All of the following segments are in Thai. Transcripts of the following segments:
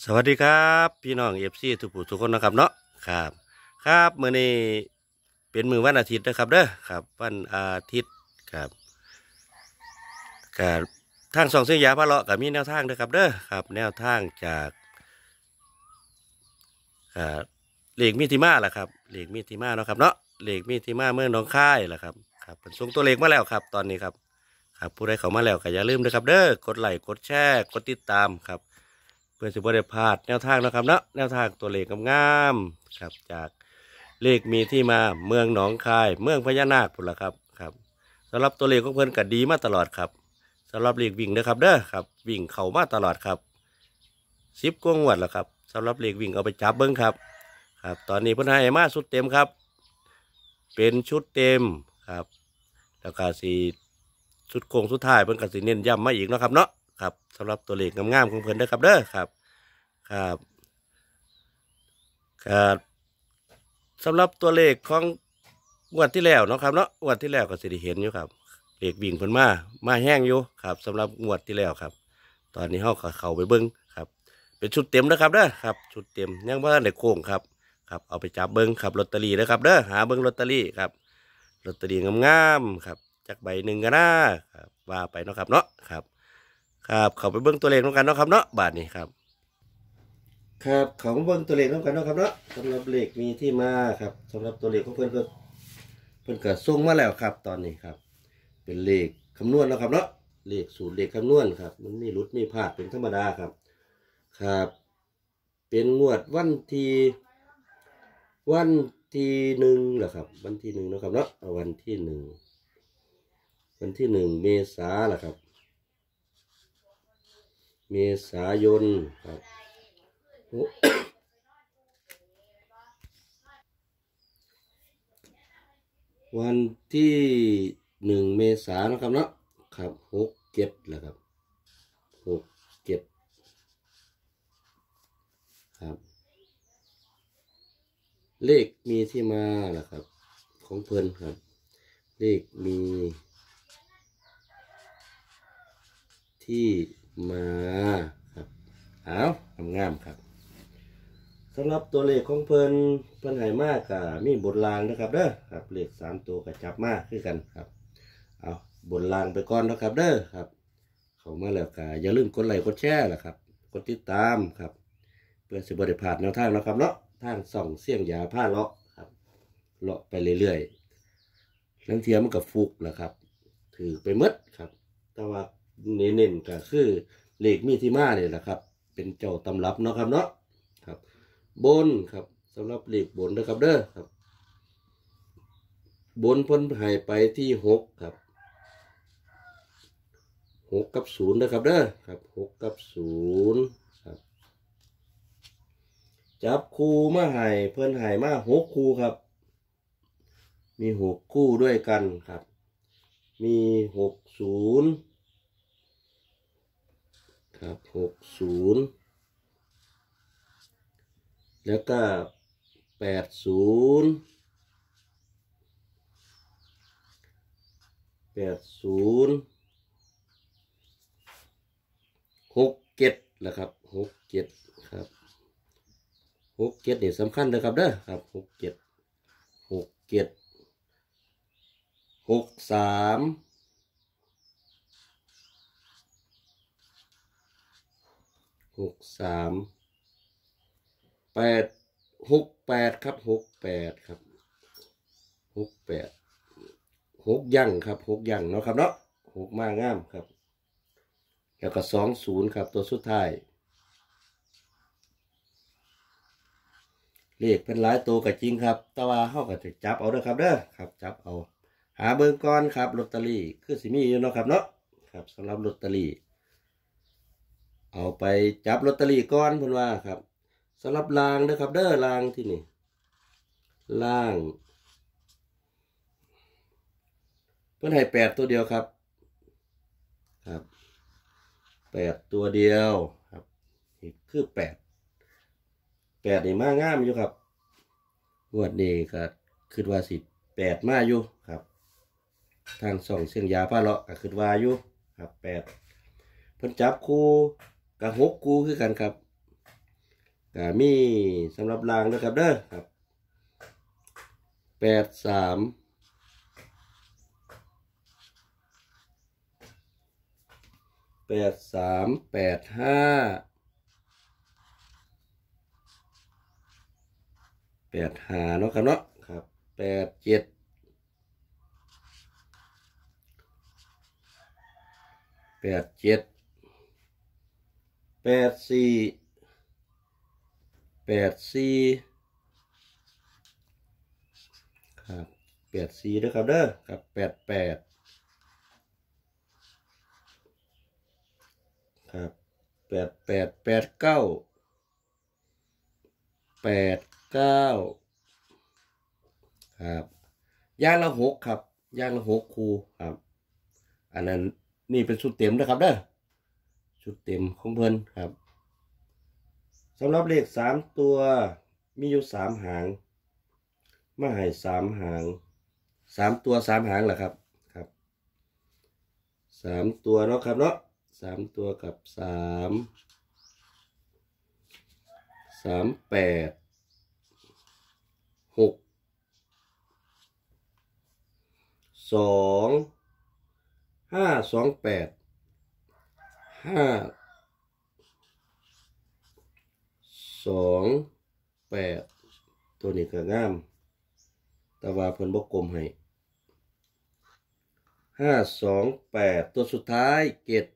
สวัสดีครับพี่น้องFCทุกผู้ทุกคนนะครับเนาะครับครับมื้อนี้เป็นมื้อวันอาทิตย์นะครับเด้อครับวันอาทิตย์ครับกับทางสองเสียงยาพะเลาะกับมีแนวทางนะครับเด้อครับแนวทางจากเลขมีที่มาแหละครับเลขมีที่มาเนาะครับเนาะเลขมีที่มาเมืองหนองคายแหละครับครับเป็นส่งตัวเลขมาแล้วครับตอนนี้ครับครับผู้ใดเข้ามาแล้วก็อย่าลืมนะครับเด้อกดไลค์กดแชร์กดติดตามครับ เพื่อจะบ่ได้พลาดแนวทางนะครับเนาะแนวทางตัวเลขงามๆครับจากเลขมีที่มาเมืองหนองคายเมืองพญานาคพุ่นละครับครับสำหรับตัวเลขของเพิ่นก็ดีมาตลอดครับสำหรับเลขวิ่งนะครับเด้อครับวิ่งเข้ามาตลอดครับ10 กว่างวดแล้วครับสำหรับเลขวิ่งเอาไปจับเบิ้งครับครับตอนนี้เพิ่นให้มาชุดเต็มครับเป็นชุดเต็มครับแล้วก็สีชุดโค้งสุดท้ายเพิ่นก็สิเน้นย้ำมาอีกเนาะครับเนาะครับสำหรับตัวเลขงามๆของเพิ่นเด้อครับเด้อครับ ครับครับสำหรับตัวเลขของงวดที่แล้วเนาะครับเนาะงวดที่แล้วก็สิได้เห็นอยู่ครับเลขวิ่งเพิ่นมาแห้งอยู่ครับสำหรับงวดที่แล้วครับตอนนี้เฮาก็เข้าไปเบิ่งครับเป็นชุดเต็มนะครับเด้อครับชุดเต็มยังบ่ทันได้โค้งครับครับเอาไปจับเบิ่งครับลอตเตอรี่นะครับเด้อหาเบิ่งลอตเตอรี่ครับลอตเตอรี่งามๆครับจักใบหนึ่งก็น่าครับว่าไปเนาะครับเนาะครับครับเข้าไปเบิ่งตัวเลขนำกันเนาะครับเนาะบาดนี้ครับ ครับของเบิ้งตัวเลขน้ำกันเนาะครับเนาะสำหรับเลขมีที่มาครับสำหรับตัวเลขของเพื่อนก็เพื่อนก็ส่งมาแล้วครับตอนนี้ครับเป็นเลขคำนวณนะครับเนาะเลขสูตรเลขคำนวณครับมันมีรุดมีพลาดเป็นธรรมดาครับครับเป็นงวดวันที่หนึ่งเหรอครับวันที่หนึ่งนะครับเนาะเอาวันที่หนึ่งเมษาเหรอครับเมษายนครับ วันที่1 เมษายนนะครับเนาะครับ67แหละครับ67ครับเลขมีที่มาแหละครับของเพิ่นครับเลขมีที่มาครับเอางามๆครับสำหรับตัวเลขของเพิ่นให้มากกับมีบนรางนะครับเด้อครับเลข3 ตัวกับจับมากคือกันครับเอาบนรางไปก่อนนะครับเด้อครับเข้ามาแล้วก็อย่าลืมกดไลค์กดแชร์ล่ะครับกดติดตามครับเพื่อสิบ่ได้พลาดแนวทางนะครับเนาะทางส่องเสี่ยงยาผ้าเลาะครับเลาะไปเรื่อยๆทั้งเทียมันกับฟุกแหละครับถือไปหมดครับแต่ว่าเน้นๆก็คือเลขมีที่มาเนี่ยแหละครับเป็นเจ้าตำรับเนาะครับเนาะครับบนครับสำหรับเลขบนนะครับเด้อครับบนพ้นหายไปที่6ครับ6 กับ 0นะครับเด้อครับ6 กับ 0ครับจับคู่มาให้เพิ่นให้มา6 คู่ครับมี6 คู่ด้วยกันครับมี60ครับ60แล้วก็8067นะครับ67ครับ67นี่สำคัญเลยครับเด้อครับ6763868ครับ68ครับ686 ยั่งครับ6 ยั่งเนาะครับเนาะ6มางามครับแล้วก็20ครับตัวสุดท้ายเลขเป็นหลายตัวก็จริงครับแต่ว่าเฮาก็จะจับเอาเด้อครับเด้อครับจับเอาหาเบิ่งก่อนครับลอตเตอรี่คือสิมีอยู่เนาะครับเนาะครับสำหรับลอตเตอรี่เอาไปจับลอตเตอรี่ก่อนเพิ่นว่าครับสำหรับรางเด้อครับเด้อรางที่นี่ล่างเพิ่นให้8 ตัวเดียวครับครับ8 ตัวเดียวครับนี่คือ8นี่มางามอยู่ครับงวดนี้ก็คิดว่าสิ8มาอยู่ครับทางส่องเสียงยาพาเลาะก็คิดว่าอยู่ครับ8เพิ่นจับคู่กับ6 คู่คือกันครับก็มีสำหรับรางนะครับเด้อครับ83 85 เนาะครับเนาะครับ87 84ครับ84ด้วยครับเด้อครับ88ครับ88 89ครับย่างละ6ครับย่างละ6คูครับอันนั้นนี่เป็นชุดเต็มนะครับเด้อชุดเต็มของเพิ่นครับสำหรับเลข3ตัวมีอยู่3หางมาให้3หาง3ตัว3หางแหละครับครับ3ตัวเนาะครับเนาะ3ตัวกับ38 6 2 5 28 5 28ตัวนี้ก็งามแต่ว่าเพิ่นบ่กลมให้528ตัวสุดท้ายเกต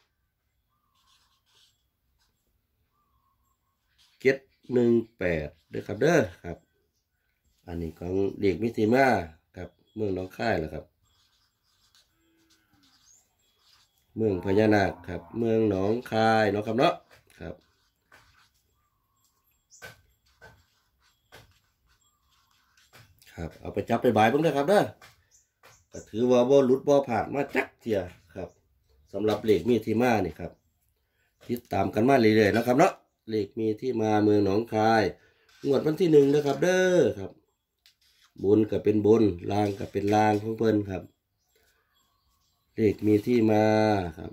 18เด้อครับเด้อครับอันนี้ของเด็กมิติมาครับเมืองหนองคายแหละครับเมืองพญานาคครับเมืองหนองคายเนาะครับเนาะครับครับเอาไปจับไปบายเบิ่งเด้อครับเด้อก็ถือว่าบ่หลุดบ่ผ่านมาจักเที่ยครับสำหรับเลขมีที่มานี่ครับติดตามกันมาเรื่อยๆนะครับเนาะเลขมีที่มาเมืองหนองคายงวดวันที่1นะครับเด้อครับบนก็เป็นบนล่างก็เป็นล่างของเพิ่นครับเลขมีที่มาครับ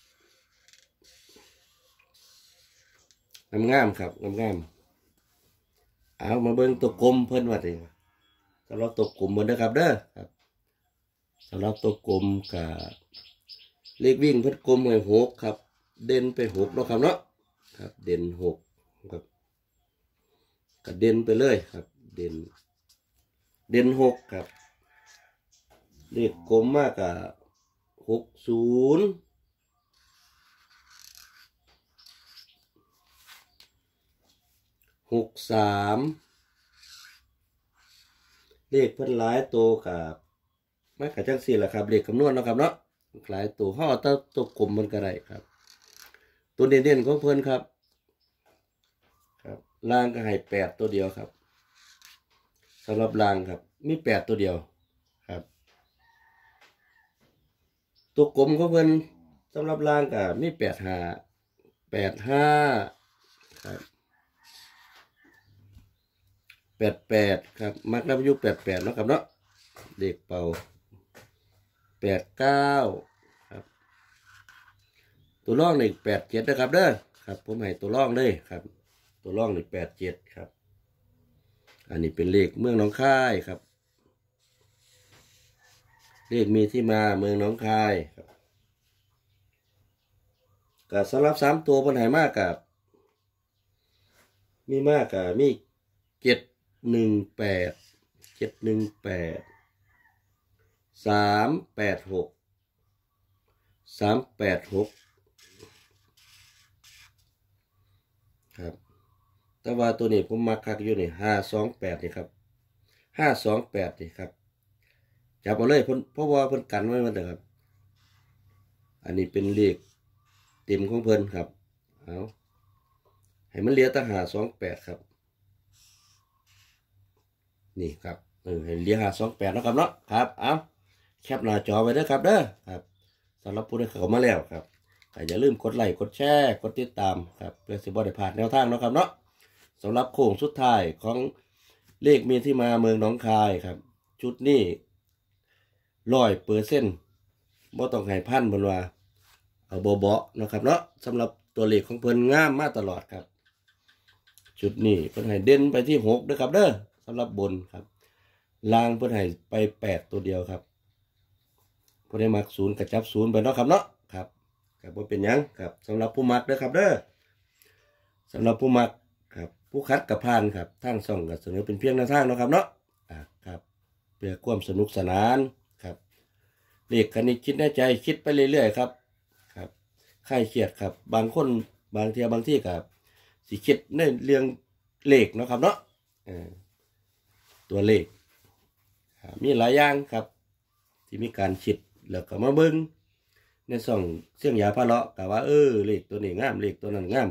งามๆครับงามๆเอามาเบิ่งตัวกลมเพิ่นว่าติสำหรับตัวกลมเพิ่นนะครับเด้อครับสำหรับตัวกลมกับเลขวิ่งเพิ่นกลมให้6ครับเด่นไป6เนาะครับเนาะครับเด่น6ครับก็เด่นไปเลยครับเด่น6ครับเลขกลมมากกับ60 63เลขเพิ่นหลายตัวกับมากับจังซี่แหละครับเลขคำนวณเนาะครับเนาะหลายตัวเฮาเอาตัวกลมมันก็ได้ครับตัวเด่นๆของเพิ่นครับครับล่างก็ให้8ตัวเดียวครับสำหรับล่างครับมี8ตัวเดียวครับตัวกลมของเพิ่นสำหรับล่างก็มี85ครับ88ครับมักนับอยู่88เนาะครับเนาะเลขเป่า89ครับตัวร่องนี่87นะครับเด้อครับผมให้ตัวร่องเลยครับตัวร่องนี่87ครับอันนี้เป็นเลขเมืองหนองคายครับเลขมีที่มาเมืองหนองคายครับก็สำหรับ3ตัวเพิ่นให้มากกับมีมากกับมี718 386 ครับแต่ว่าตัวนี้ผมมักคักอยู่นี่528นี่ครับ528นี่ครับจับเอาเลยเพราะว่าเพิ่นกันไว้มันเด้อครับอันนี้เป็นเลขเต็มของเพิ่นครับเอาให้มันเหลือแต่528ครับนี่ครับให้เหลือ528นะครับเนาะครับเอาแคปหน้าจอไว้เด้อครับเด้อครับสำหรับผู้ที่เข้ามาแล้วครับก็อย่าลืมกดไลค์กดแชร์กดติดตามครับเพื่อสิบ่ได้พลาดแนวทางเนาะครับเนาะสำหรับโค้งสุดท้ายของเลขมีที่มาเมืองหนองคายครับชุดนี้100%บ่ต้องให้พันบนว่าเอาเบาๆนะครับเนาะสำหรับตัวเลขของเพิ่นงามมาตลอดครับจุดนี้เพิ่นให้เด่นไปที่6เด้อครับเด้อสำหรับบนครับล่างเพิ่นให้ไป8ตัวเดียวครับผู้ใดมัก0ก็จับ0ไปเนาะครับเนาะครับก็บ่เป็นหยังครับสำหรับผู้มักเด้อครับเด้อสำหรับผู้มักครับผู้คัดกับพานครับทางช่องก็เสนอเป็นเพียงแนวทางเนาะครับเนาะครับเพื่อความสนุกสนานครับเลขคณิตคิดในใจคิดไปเรื่อยๆครับครับคลายเครียดครับบางคนบางที่ครับสิคิดในเรื่องเลขเนาะครับเนาะตัวเลขมีหลายอย่างครับที่มีการคิดแล้วก็มาเบิ่งในช่องเสียงยาพะเลาะก็ว่าเลขตัวนี้งามเลขตัวนั้นงาม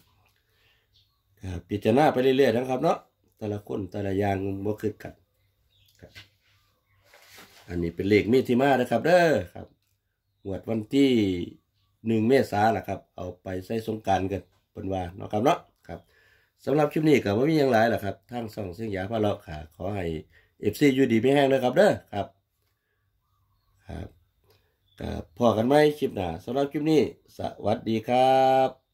พิจารณาไปเรื่อยๆนะครับเนาะแต่ละคนแต่ละอย่างบ่คือกันครับอันนี้เป็นเลขมีที่มานะครับเด้อครับงวดวันที่1 เมษายนล่ะครับเอาไปใช้สงกรานต์กันเพิ่นว่าเนาะครับเนาะครับสำหรับคลิปนี้ก็บ่มีหยังหลายล่ะครับทางช่องเสียงยาพะเลาะค่ะขอให้ FC อยู่ดีมีแรงนะครับเด้อครับครับพอกันไหมคลิปหน้าสำหรับคลิปนี้สวัสดีครับ